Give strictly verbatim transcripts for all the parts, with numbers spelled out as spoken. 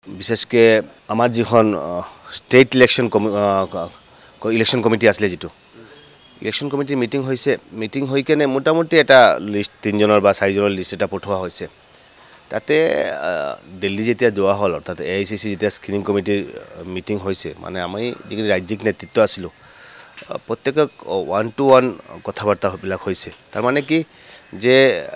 বিশেষকৈ আমাৰ যিখন ষ্টেট ইলেকশ্যন ইলেকশ্যন কমিটি আছিলে যিটো ইলেকশ্যন কমিটিৰ মিটিং হৈছে মিটিং হৈ কেনে মোটামুটি এটা লিষ্ট তিনিজনৰ বা চাৰিজনৰ লিষ্ট এটা পঠোৱা হৈছে তাতে দিল্লী যেতিয়া যোৱা হ'ল অৰ্থাৎ এ আই চি চি যেতিয়া স্ক্ৰিনিং কমিটিৰ মিটিং হৈছে মানে আমি যিখিনি ৰাজ্যিক নেতৃত্ব আছিলোঁ প্ৰত্যেকে ওৱান টু ওৱান কথা বাৰ্তাবিলাক হৈছে তাৰমানে কি যে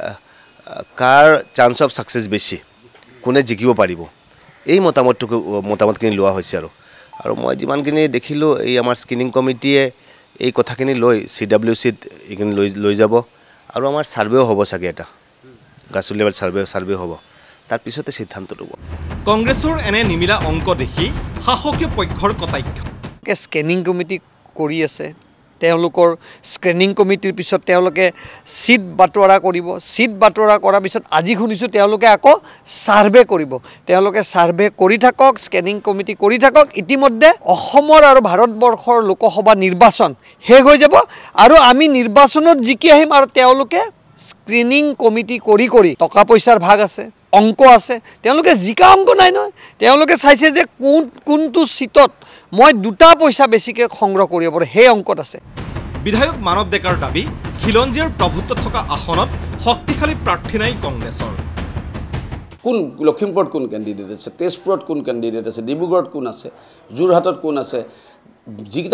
কাৰ চান্স অফ ছাকচেছ বেছি কোনে জিকিব পাৰিব এই মতামতটো মতামতখিনি লোৱা হৈছে আৰু আৰু মই যিমানখিনি দেখিলোঁ এই আমাৰ স্ক্ৰিনিং কমিটিয়ে এই কথাখিনি লৈ চি ডাব্লিউ চিত এইখিনি লৈ লৈ যাব আৰু আমাৰ ছাৰ্ভেও হ'ব চাগে এটা গাছুল লেভেল ছাৰ্ভে ছাৰ্ভে হ'ব তাৰ পিছতে সিদ্ধান্তটো হ'ব কংগ্ৰেছৰ এনে নিমিলা অংক দেখি শাসকীয় পক্ষৰ কটাক্ষ স্ক্ৰিনিং কমিটি কৰি আছে তেওঁলোকৰ স্ক্ৰিনিং কমিটিৰ পিছত তেওঁলোকে সিট বাটোৱাৰা কৰিব সিট বাটোৱাৰা কৰাৰ পিছত আজি শুনিছোঁ তেওঁলোকে আকৌ ছাৰ্ভে কৰিব তেওঁলোকে ছাৰ্ভে কৰি থাকক স্ক্ৰিনিং কমিটি কৰি থাকক ইতিমধ্যে অসমৰ আৰু ভাৰতবৰ্ষৰ লোকসভা নিৰ্বাচন শেষ হৈ যাব আৰু আমি নিৰ্বাচনত জিকি আহিম আৰু তেওঁলোকে স্ক্ৰিনিং কমিটি কৰি কৰি টকা পইচাৰ ভাগ আছে অংক আছে তেওঁলোকে জিকা অংক নাই নহয় তেওঁলোকে চাইছে যে কোন কোনটো সিটত মই দুটা পইচা বেছিকৈ সংগ্ৰহ কৰিব পাৰোঁ সেই অংকত আছে বিধায়ক মানৱ ডেকাৰ দাবী খিলঞ্জীয়াৰ প্ৰভুত্ব থকা আসনত শক্তিশালী প্ৰাৰ্থী নাই কংগ্ৰেছৰ কোন লখিমপুৰত কোন কেণ্ডিডেট আছে তেজপুৰত কোন কেণ্ডিডেট আছে ডিব্ৰুগড়ত কোন আছে যোৰহাটত কোন আছে যিকেইটা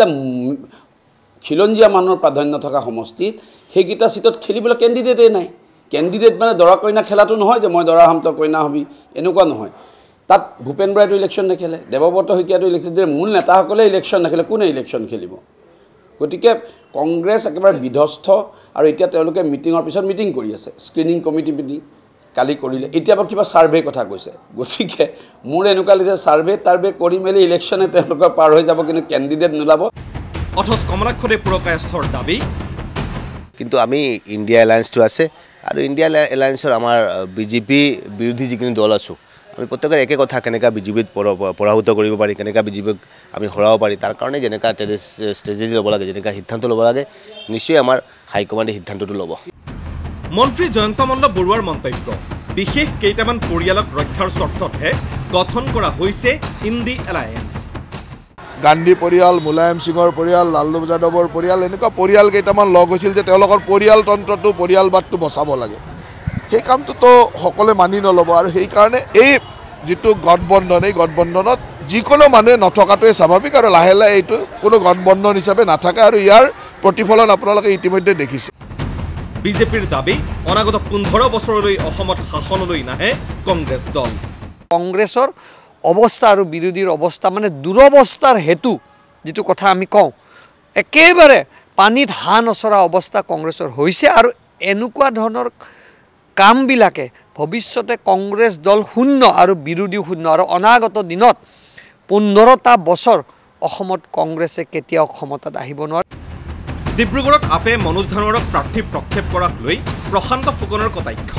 খিলঞ্জীয়া মানুহৰ প্ৰাধান্য থকা সমষ্টিত সেইকেইটা সিটত খেলিবলৈ কেণ্ডিডেটেই নাই কেণ্ডিডেট মানে দৰা কইনা খেলাটো নহয় যে মই দৰা হ'ম তই কইনা হবি এনেকুৱা নহয় তাত ভূপেন বৰাইতো ইলেকশ্যন নেখেলে দেৱব্ৰত শইকীয়াতো ইলেকশ্যন যে মূল নেতাসকলে ইলেকশ্যন নেখেলে কোনে ইলেকশ্যন খেলিব গতিকে কংগ্ৰেছ একেবাৰে বিধ্বস্ত আৰু এতিয়া তেওঁলোকে মিটিঙৰ পিছত মিটিং কৰি আছে স্ক্ৰিনিং কমিটি মিটিং কালি কৰিলে এতিয়া বাৰু কিবা ছাৰ্ভে কথা কৈছে গতিকে মোৰ এনেকুৱা লাগিছে ছাৰ্ভে টাৰ্ভে কৰি মেলি ইলেকশ্যনে তেওঁলোকৰ পাৰ হৈ যাব কিন্তু কেণ্ডিডেট নোলাব অথচ কমলাক্ষদে পুৰকায়স্থৰ দাবী কিন্তু আমি ইণ্ডিয়া এলায়েন্সটো আছে আৰু ইণ্ডিয়া এলায়েন্সৰ আমাৰ বিজেপি বিৰোধী যিখিনি দল আছোঁ আমি প্ৰত্যেকৰ একে কথা কেনেকৈ বিজেপিত পৰাভূত কৰিব পাৰি কেনেকৈ বিজেপিক আমি হৰাব পাৰি তাৰ কাৰণে যেনেকুৱা ষ্ট্ৰেটেজি ল'ব লাগে যেনেকুৱা সিদ্ধান্ত ল'ব লাগে নিশ্চয় আমাৰ হাইকমাণ্ডে সিদ্ধান্তটো ল'ব মন্ত্ৰী জয়ন্ত মল্ল বৰুৱাৰ মন্তব্য বিশেষ কেইটামান পৰিয়ালক ৰক্ষাৰ স্বাৰ্থতহে গঠন কৰা হৈছে ইণ্ডি এলায়েন্স গান্ধী পৰিয়াল মুলায়ম সিঙৰ পৰিয়াল লালু যাদৱৰ পৰিয়াল এনেকুৱা পৰিয়াল কেইটামান লগ হৈছিল যে তেওঁলোকৰ পৰিয়ালতন্ত্ৰটো পৰিয়ালবাদটো বচাব লাগে সেই কামটোতো সকলোৱে মানি নল'ব আৰু সেইকাৰণে এই যিটো গঠবন্ধন এই গঠবন্ধনত যিকোনো মানুহে নথকাটোৱে স্বাভাৱিক আৰু লাহে লাহে এইটো কোনো গঠবন্ধন হিচাপে নাথাকে আৰু ইয়াৰ প্ৰতিফলন আপোনালোকে ইতিমধ্যে দেখিছে বিজেপিৰ দাবী অনাগত পোন্ধৰ বছৰলৈ অসমত শাসনলৈ নাহে কংগ্ৰেছ দল কংগ্ৰেছৰ অৱস্থা আৰু বিৰোধীৰ অৱস্থা মানে দুৰৱস্থাৰ হেতু যিটো কথা আমি কওঁ একেবাৰে পানীত হাঁহ নচৰা অৱস্থা কংগ্ৰেছৰ হৈছে আৰু এনেকুৱা ধৰণৰ কামবিলাকে ভৱিষ্যতে কংগ্ৰেছ দল শূন্য আৰু বিৰোধী শূন্য আৰু অনাগত দিনত পোন্ধৰটা বছৰ অসমত কংগ্ৰেছে কেতিয়াও ক্ষমতাত আহিব নোৱাৰে ডিব্ৰুগড়ত আপে মনোজ ধানোৱাৰক প্ৰাৰ্থী প্ৰক্ষেপ কৰাক লৈ প্ৰশান্ত ফুকনৰ কটাক্ষ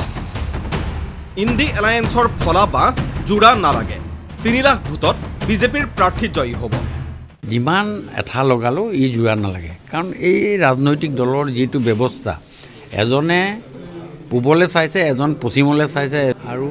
ইণ্ডি এলায়েন্সৰ ফলা বা জোৰা নালাগে তিনি লাখ ভোটত বিজেপিৰ প্ৰাৰ্থী জয়ী হ'ব যিমান এঠা লগালো ই জোৰা নালাগে কাৰণ এই ৰাজনৈতিক দলৰ যিটো ব্যৱস্থা এজনে পূবলৈ চাইছে এজন পশ্চিমলৈ চাইছে আৰু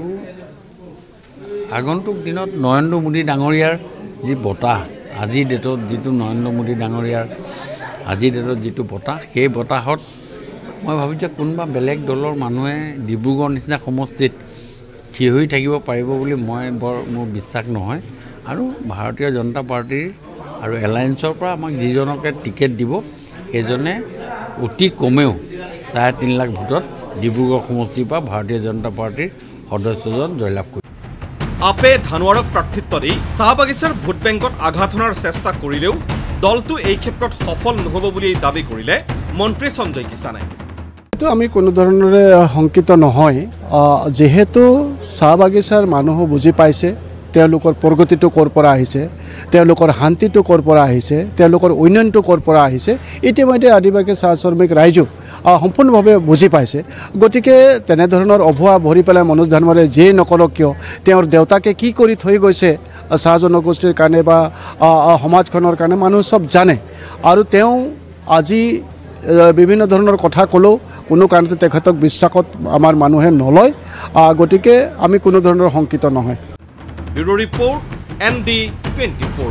আগন্তুক দিনত নৰেন্দ্ৰ মোদী ডাঙৰীয়াৰ যি বতাহ আজিৰ ডেটত যিটো নৰেন্দ্ৰ মোদী ডাঙৰীয়াৰ আজিৰ ডেটত যিটো বতাহ সেই বতাহত মই ভাবিছোঁ যে কোনোবা বেলেগ দলৰ মানুহে ডিব্ৰুগড় নিচিনা সমষ্টিত থিয় হৈ থাকিব পাৰিব বুলি মই বৰ মোৰ বিশ্বাস নহয় আৰু ভাৰতীয় জনতা পাৰ্টিৰ আৰু এলায়েন্সৰ পৰা আমাক যিজনকে টিকেট দিব সেইজনে অতি কমেও চাৰে তিনি লাখ ভোটত ডিব্ৰুগড় সমষ্টিৰ পৰা ভাৰতীয় জনতা পাৰ্টিৰ সদস্যজন জয়লাভ কৰিব আপে ধানোৱাৰক প্ৰাৰ্থিত্ব দি চাহ বাগিচাৰ ভোট বেংকত আঘাত হনাৰ চেষ্টা কৰিলেও দলটো এই ক্ষেত্ৰত সফল নহ'ব বুলি দাবী কৰিলে মন্ত্ৰী সঞ্জয় কিষাণে তো আমি কোনো ধৰণৰে শংকিত নহয় যেহেতু চাহ বাগিচাৰ মানুহ বুজি পাইছে তেওঁলোকৰ প্ৰগতিটো ক'ৰ পৰা আহিছে তেওঁলোকৰ শান্তিটো ক'ৰ পৰা আহিছে তেওঁলোকৰ উন্নয়নটো ক'ৰ পৰা আহিছে ইতিমধ্যে আদিবাসী চাহ শ্ৰমিক ৰাইজো সম্পূৰ্ণভাৱে বুজি পাইছে গতিকে তেনেধৰণৰ অভুৱা ভৰি পেলাই মনোজ ধানোৱাৰে যিয়ে নকৰক কিয় তেওঁৰ দেউতাকে কি কৰি থৈ গৈছে চাহ জনগোষ্ঠীৰ কাৰণে বা সমাজখনৰ কাৰণে মানুহ চব জানে আৰু তেওঁ আজি বিভিন্ন ধৰণৰ কথা ক'লেও কোনো কাৰণতে তেখেতক বিশ্বাসত আমাৰ মানুহে নলয় গতিকে আমি কোনো ধৰণৰ শংকিত নহয় bureau report N D twenty four.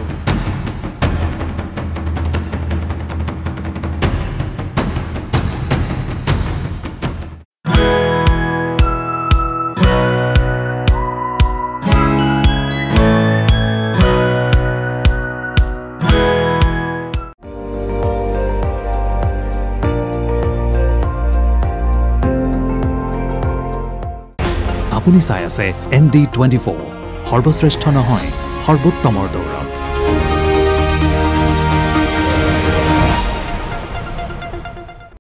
আপুনি চাই আছে এন ডি টুৱেণ্টি ফ'ৰ, সৰ্বশ্ৰেষ্ঠ নহয় সৰ্বোত্তমৰ দৌৰ।